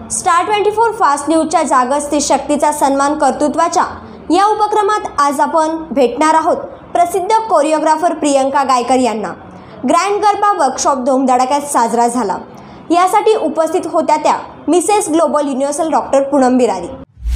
Star 24 fast न्यूजच्या जागच ती शक्तीचा सन्मान कर्तृत्वाच्या या उपक्रमात आज आपण भेटणार आहोत प्रसिद्ध कोरिओग्राफर प्रियंका गायकर यांना। ग्रँड गरबा वर्कशॉप धूमधडाक्यात साजरा झाला। यासाठी उपस्थित होत्या त्या Mrs global universal doctor Poonam Birari.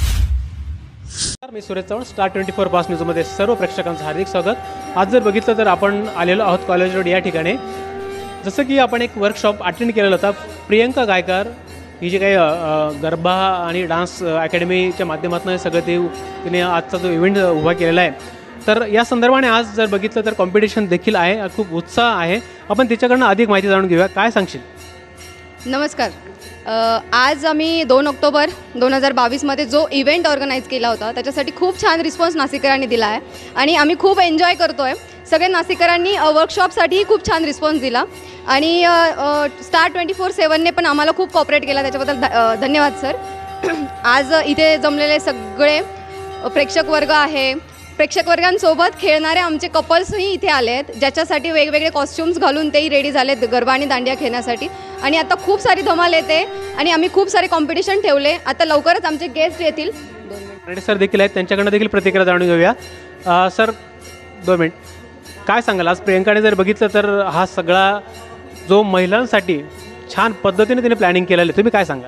मी सुरेश चव्हाण, स्टार 24 फास्ट न्यूजमध्ये सर्व प्रेक्षकांचं हार्दिक स्वागत। आज जर बघितलं तर आपण आलेलो आहोत कॉलेज रोड या ठिकाणी। जसं की आपण एक वर्कशॉप अटेंड केलेला होता। प्रियंका गायकर ही जी काही गरबा आणि डान्स अकॅडमीच्या माध्यमातून सगळं तिने आजचा जो इव्हेंट उभा केलेला आहे, तर या संदर्भाने आज जर बघितलं तर कॉम्पिटिशन देखील आहे, खूप उत्साह आहे। आपण तिच्याकडनं अधिक माहिती जाणून घेऊया। काय सांगशील? नमस्कार। आज आम्ही 2 ऑक्टोबर 2022मध्ये जो इव्हेंट ऑर्गनाईज केला होता त्याच्यासाठी खूप छान रिस्पॉन्स नाशिककरांनी दिला आहे आणि आम्ही खूप एन्जॉय करतो आहे। सगळ्या नाशिककरांनी वर्कशॉपसाठीही खूप छान रिस्पॉन्स दिला आणि स्टार 24/7ने पण आम्हाला खूप कॉपरेट केला, त्याच्याबद्दल धन्यवाद सर। आज इथे जमलेले सगळे प्रेक्षक वर्ग आहे, प्रेक्षक वर्गांसोबत खेळणारे आमचे कपल्सही इथे आले आहेत, ज्याच्यासाठी वेगवेगळे कॉस्ट्युम्स घालून तेही रेडी झालेत गरबा आणि दांडिया खेळण्यासाठी। आणि आता खूप सारी धमाल येते आणि आम्ही खूप सारे कॉम्पिटिशन ठेवले। आता लवकरच आमचे गेस्ट येतील। सर देखील आहेत, त्यांच्याकडनं देखील प्रतिक्रिया जाणून घेऊया। सर 2 मिनिट, काय सांगाल? आज प्रियंकाने जर बघितलं तर हा सगळा जो महिलांसाठी छान पद्धतीने तिने प्लॅनिंग केलेलं आहे, तुम्ही काय सांगाल?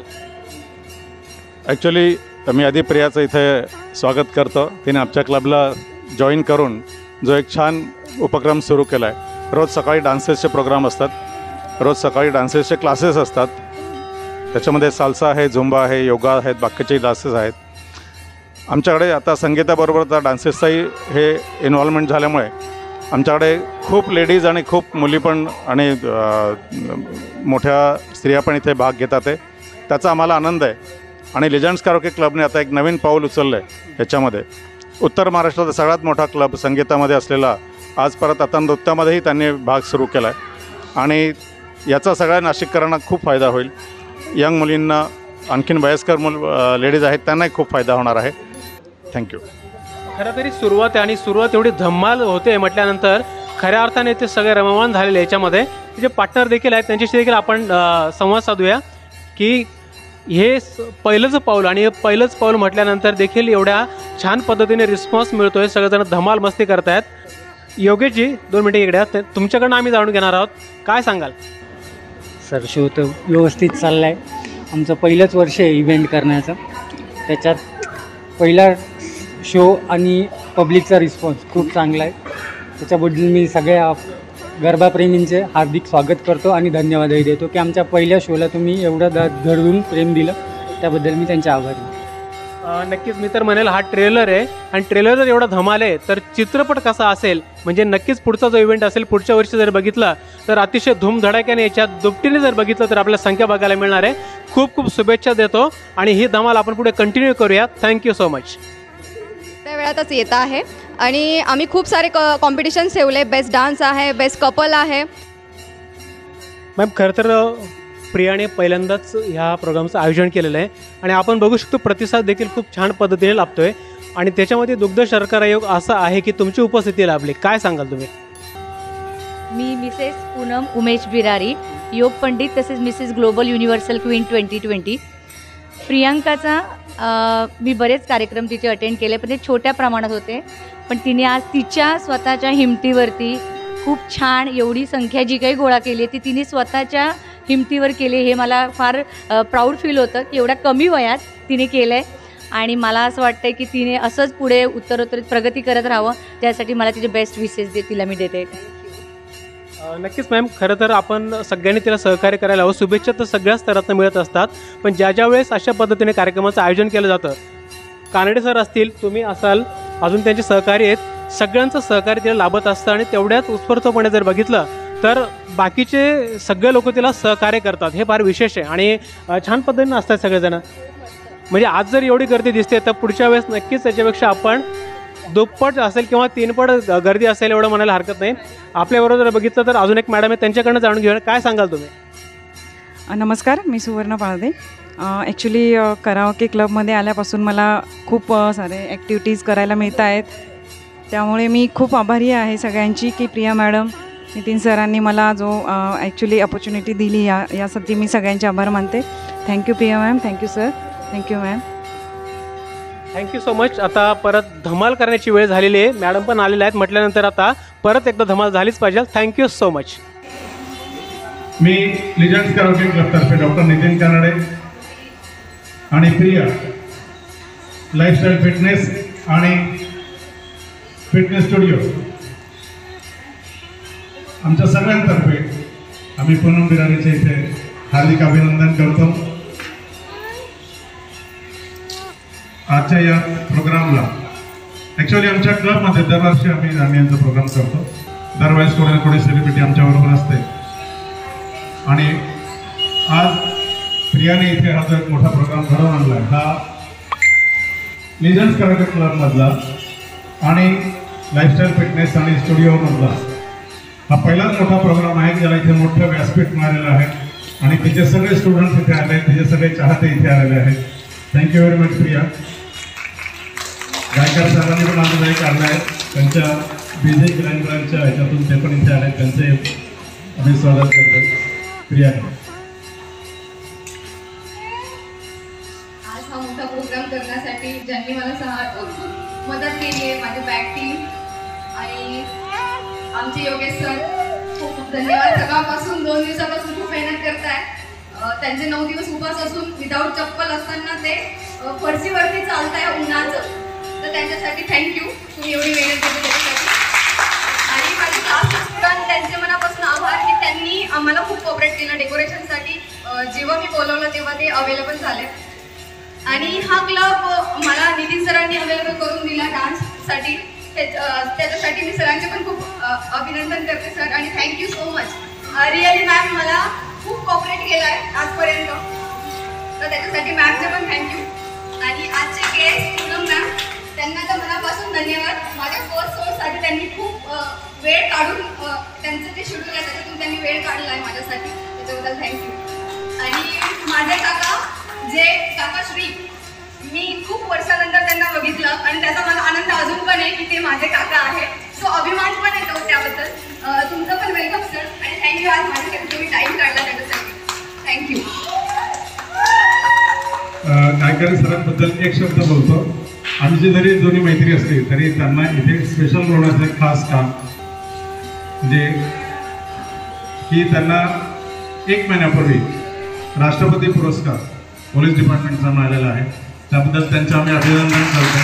ॲक्च्युली मी आधी प्रियाचं इथे स्वागत करतो। तिने आमच्या क्लबला जॉईन करून जो एक छान उपक्रम सुरू केला आहे। रोज सकाळी डान्सेसचे प्रोग्राम असतात, रोज सकाळी डान्सेसचे क्लासेस असतात। त्याच्यामध्ये साल्सा आहे, झुंबा आहे, योगा आहेत, बाकीचे क्लासेस आहेत। आमच्याकडे आता संगीताबरोबर डान्सेसचाही हे इन्व्हॉल्वमेंट झाल्यामुळे आमच्याकडे खूप लेडीज आणि खूप मुली पण आणि मोठ्या स्त्रिया पण इथे भाग घेतात आहे, त्याचा आम्हाला आनंद आहे। आणि लेजंड्स कराओके क्लबने आता एक नवीन पाऊल उचललं आहे ह्याच्यामध्ये। उत्तर महाराष्ट्राचा सगळ्यात मोठा क्लब संगीतामध्ये असलेला आज परत आता नृत्यामध्येही त्यांनी भाग सुरू केला आहे आणि याचा सगळ्या नाशिककरांना खूप फायदा होईल। यंग मुलींना, आणखीन वयस्कर लेडीज आहेत त्यांनाही खूप फायदा होणार आहे। थँक्यू। खरं तरी सुरुवात आहे आणि सुरुवात एवढी धम्माल होते म्हटल्यानंतर खऱ्या अर्थाने ते सगळे रममाण झालेले। याच्यामध्ये जे पार्टनर देखील आहेत त्यांच्याशी देखील आपण संवाद साधूया की हे पहिलंच पाऊल आणि पहिलंच पाऊल म्हटल्यानंतर देखील एवढ्या छान पद्धतीने रिस्पॉन्स मिळतो आहे, सगळेजण धमाल मस्ती करत आहेत। योगेशजी 2 मिनिटं इकडे आहेत, तुमच्याकडनं आम्ही जाणून घेणार आहोत, काय सांगाल? सर शो तर व्यवस्थित चालला आहे। आमचं पहिलंच वर्ष आहे इव्हेंट करण्याचं, त्याच्यात पहिला शो आणि पब्लिकचा रिस्पॉन्स खूप चांगला आहे। त्याच्याबद्दल मी सगळ्या गरबाप्रेमींचे हार्दिक स्वागत करतो आणि धन्यवादही देतो की आमच्या पहिल्या शोला तुम्ही एवढं धडधडून प्रेम दिलं, त्याबद्दल मी त्यांचे आभारी आहे। नक्कीच मी तर म्हणेल हा ट्रेलर आहे आणि ट्रेलर जर एवढा धमाल आहे तर चित्रपट कसा असेल, म्हणजे नक्कीच पुढचा जो इव्हेंट असेल पुढच्या वर्षी जर बघितला तर अतिशय धूमधडाक्याने याच्यात दुपटीने जर बघितलं तर आपल्याला संख्या बघायला मिळणार आहे। खूप खूप शुभेच्छा देतो आणि ही धमाल आपण पुढे कंटिन्यू करूया। Thank you so much. त्या वेळातच येत आहे आणि आम्ही खूप सारे कॉम्पिटिशन्स ठेवले। बेस्ट डान्स आहे, बेस्ट कपल आहे। मॅम खरं तर प्रियाने पहिल्यांदाच ह्या प्रोग्रामचं आयोजन केलेलं आहे आणि आपण बघू शकतो प्रतिसाद देखील खूप छान पद्धतीने लाभतो आहे आणि त्याच्यामध्ये दुग्ध शर्करा योग असा आहे की तुमची उपस्थिती लाभली। काय सांगाल तुम्ही? मी मिसेस पूनम उमेश बिरारी, योग पंडित तसेच मिसेस ग्लोबल युनिव्हर्सल क्वीन 2020। प्रियांकाचा मी बरेच कार्यक्रम तिचे अटेंड केले, पण ते छोट्या प्रमाणात होते, पण तिने आज तिच्या स्वतःच्या हिमतीवरती खूप छान एवढी संख्या जी काही गोळा केली आहे ती तिने स्वतःच्या हिमतीवर केली। हे मला फार प्राऊड फील होतं की एवढ्या कमी वयात तिने केलं आहे आणि मला असं वाटतं की तिने असंच पुढे उत्तरोत्तर प्रगती करत राहावं, त्यासाठी मला तिचे बेस्ट विशेस तिला मी देते। नक्कीच मॅम, खरं तर आपण सगळ्यांनी तिला सहकार्य करायला हवं। शुभेच्छा तर सगळ्याच स्तरातनं मिळत असतात, पण ज्या वेळेस अशा पद्धतीने कार्यक्रमाचं आयोजन केलं जातं, कानडे सर असतील, तुम्ही असाल, अजून त्यांचे सहकारी आहेत, सगळ्यांचं सहकार्य तिला लाभत असतं आणि तेवढ्याच उत्स्फूर्तपणे जर बघितलं तर बाकीचे सगळे लोक तिला सहकार्य करतात। हे फार विशेष आहे आणि छान पद्धतीने असतात सगळेजण। म्हणजे आज जर एवढी गर्दी दिसते तर पुढच्या वेळेस नक्कीच त्याच्यापेक्षा आपण दुप्पट असेल किंवा 3पट गर्दी असेल एवढं म्हणायला हरकत नाही। आपल्याबरोबर जर बघितलं तर अजून एक मॅडम आहे, त्यांच्याकडनं जाणून घेऊया, काय सांगाल तुम्ही? नमस्कार, मी सुवर्ण पाळदे। ॲक्च्युली कराओके क्लबमध्ये आल्यापासून मला खूप सारे ॲक्टिव्हिटीज करायला मिळत आहेत, त्यामुळे मी खूप आभारी आहे सगळ्यांची की प्रिया मॅडम नितीन सरांनी मला जो ॲक्च्युली अपॉर्च्युनिटी दिली यासाठी मी सगळ्यांचे आभार मानते. Thank you Priya ma'am, thank you sir, thank you ma'am. Thank you so much. आता परत धमाल करण्याची वेळ झालेली आहे. मॅडम पण आलेल्या आहेत म्हटल्यानंतर आता परत एकदा धमाल झालीच पाहिजे. Thank you so much. मी लिजंड्स कराओके क्लबतर्फे डॉक्टर नितीन कानडे आणि प्रिया लाईफस्टाईल फिटनेस आणि फिटनेस स्टुडिओ आमच्या सगळ्यांतर्फे आम्ही पूनम बिरारीचे इथे हार्दिक अभिनंदन करतो. आजच्या या प्रोग्रामला ॲक्च्युअली आमच्या क्लबमध्ये दरवर्षी आम्ही यांचा प्रोग्राम करतो. दरवेळेस कोणी ना कोणी सेलिब्रिटी आमच्याबरोबर असते आणि आज प्रियाने इथे हा जो एक मोठा प्रोग्राम घडवून आणला आहे, हा लिजंड्स कराटे क्लबमधला आणि लाईफस्टाईल फिटनेस आणि स्टुडिओमधला हा पहिलाच मोठा प्रोग्राम आहे ज्याला इथे मोठं व्यासपीठ मिळालेलं आहे आणि तिचे सगळे स्टुडंट्स इथे आले आहेत, तिचे सगळे चाहते इथे आलेले आहेत. Thank you very much Priya. Gaikar सरांनी पण आज एक काढला आहे, त्यांच्या बिझी कॅलेंडरच्या ह्याच्यातून ते पण इथे आले, त्यांचे आम्ही स्वागत करतो. प्रिया आज हा मोठा प्रोग्राम करण्यासाठी ज्यांनी मला मदत केली आहे, माझी बॅक टीम आणि आमचे योगेश सर, खूप खूप धन्यवाद. सकाळपासून 2 दिवसापासून खूप मेहनत करताय. त्यांचे 9 दिवस उपास असून विदाऊट चप्पल असताना ते फरशीवरती चालताय उन्हाचं, तर त्यांच्यासाठी थँक्यू. तुम्ही एवढी मेहनत केली त्याच्यासाठी. आणि माझे क्लास स्टुडंट, त्यांचे मनापासून आभार की त्यांनी आम्हाला खूप कोऑपरेट केलं डेकोरेशनसाठी. जेव्हा मी बोलवलं तेव्हा ते अवेलेबल झाले. आणि हा क्लब मला नितीन सरांनी अवेलेबल करून दिला डान्ससाठी. त्याच्यासाठी मी सरांचे पण खूप अभिनंदन करते सर आणि thank you so much. Really ma'am मला खूप कोऑपरेट केलं आहे आजपर्यंत, तर त्याच्यासाठी मॅमचे पण थँक्यू. आणि आजचे गेस्ट पूनम मॅम, त्यांना तर मनापासून धन्यवाद. माझ्या फर्स्ट शोसाठी त्यांनी खूप वेळ काढून त्यांचं जे शेड्यूल आहे त्याच्यातून त्यांनी वेळ काढला आहे माझ्यासाठी, त्याच्याबद्दल थँक्यू. आणि माझे काका जे काकाश्री, मी खूप वर्षानंतर त्यांना बघितलं आणि त्याचा मला आनंद अजून पण आहे की ते माझे काका आहे. सो अभिमान पण येतो त्याबद्दल. तुमचं पण वेलकम सर आणि थँक्यू. आज माझ्यासाठी तुम्ही टाईम काढला त्याच्यासाठी, थँक्यू. गायकर सरांबद्दल एक शब्द बोलतो. आमची जरी जुनी मैत्री असली तरी त्यांना इथे स्पेशल बनवण्याचं एक खास काम म्हणजे की त्यांना 1 महिन्यापूर्वी राष्ट्रपती पुरस्कार पोलीस डिपार्टमेंटचा मिळालेला आहे. त्याबद्दल त्यांचं आम्ही अभिनंदन करतो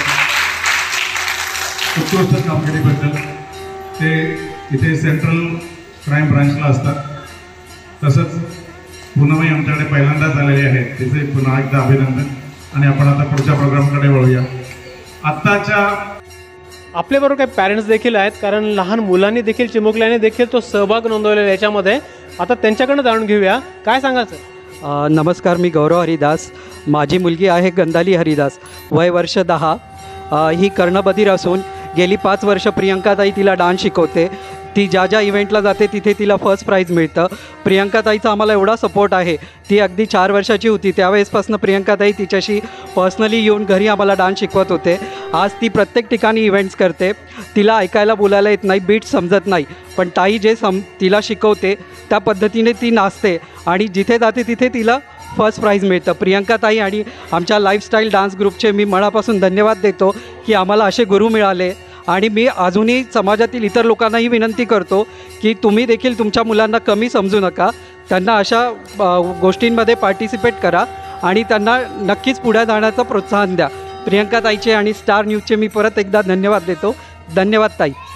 उत्कृष्ट कामगिरीबद्दल. ते इथे सेंट्रल क्राईम ब्रांचला असतात. तसंच पूनमही आमच्याकडे पहिल्यांदाच आलेले आहेत, तिचे पुन्हा एकदा अभिनंदन. आणि आपण आता पुढच्या प्रोग्रामकडे वळूया. आत्ताच्या आपल्याबरोबर काही पॅरेंट्स देखील आहेत, कारण लहान मुलांनी देखील चिमुकल्याने देखील तो सहभाग नोंदवलेला आहे याच्यामध्ये. आता त्यांच्याकडनं जाणून घेऊया. काय सांगाल सर? नमस्कार, मी गौरव हरिदास. माझी मुलगी आहे गंधाली हरिदास, वय वर्ष 10. ही कर्णबधीर असून गेली 5 वर्ष प्रियंकाताई तिला डान्स शिकवते. ती ज्या ज्या इव्हेंटला जाते तिथे तिला फर्स्ट प्राईज मिळतं. प्रियंकाताईचा आम्हाला एवढा सपोर्ट आहे. ती अगदी 4 वर्षाची होती त्यावेळेसपासून प्रियंकाताई तिच्याशी पर्सनली येऊन घरी आम्हाला डान्स शिकवत होते. आज ती प्रत्येक ठिकाणी इव्हेंट्स करते. तिला ऐकायला बोलायला येत नाही, बीट समजत नाही, पण ताई जे तिला शिकवते त्या पद्धतीने ती नाचते आणि जिथे जाते तिथे तिला फर्स्ट प्राईज मिळतं. प्रियंकाताई आणि आमच्या लाईफस्टाईल डान्स ग्रुपचे मी मनापासून धन्यवाद देतो की आम्हाला असे गुरु मिळाले. आणि मी अजूनही समाजातील इतर लोकांनाही विनंती करतो की तुम्ही देखील तुमच्या मुलांना कमी समजू नका. त्यांना अशा गोष्टींमध्ये पार्टिसिपेट करा आणि त्यांना नक्कीच पुढे जाण्याचं प्रोत्साहन द्या. प्रियंकाताईचे आणि स्टार न्यूजचे मी परत एकदा धन्यवाद देतो. धन्यवाद ताई.